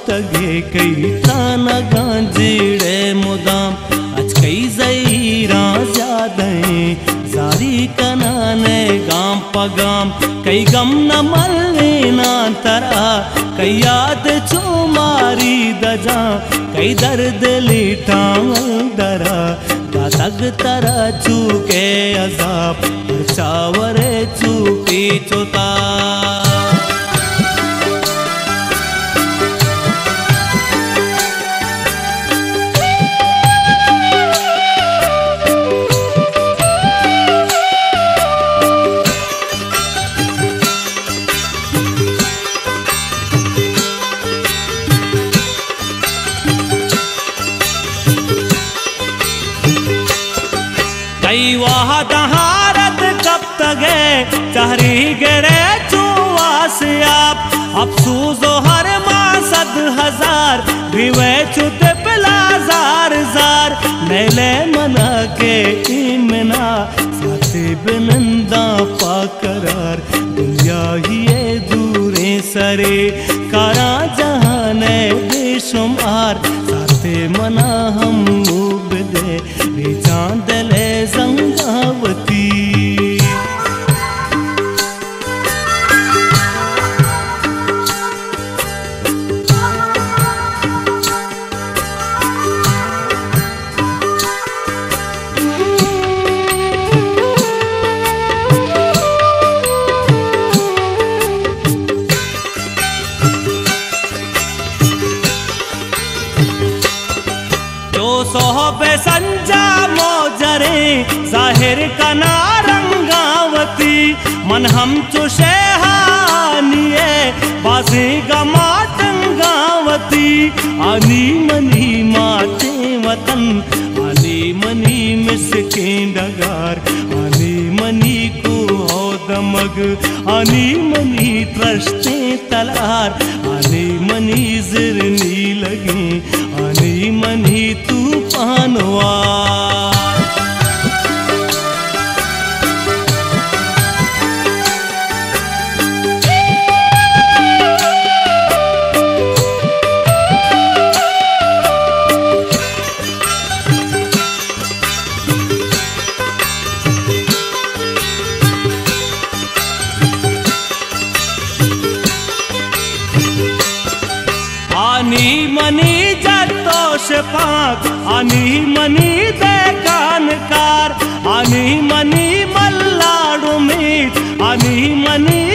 तगे कई ताना गांजीड़े मुदाम आज कई जईरा ज्यादा जारी कनाने गाम पगाम कई गम न मलने ना तरा कई याद चुमारी दजा कई दर्द लीटा दरा दातग तरा चूके अजाब चावरे चूपी चोता कई वाह दहारत कब तगे चहरी गिरे चुवास आप अफसूसो हर मासद हजार रिवे चुत पिलाजार जार मेले मना के इमना साथे बिनंदा पाकरार दुनिया ही दूरे सरे कारा जहाने बेशुमार साथे मना हम मुबदे चांद ले संगावती सोहबे संजा मोजरे जाहिर कना रंगावती मन हम चुशे हानिए बाजी गमाटंगावती आनी मनी माते वतन आनी मनी मिसके डगार आनी मनी को दमग आनी मनी त्रस्ते तलार आनी मनी जिरनी लगी आनी मनी तूफानवा आनी मनी जतोश पाक आनी मनी देखानकार आनी मनी मल्लाडू मीत आनी मनी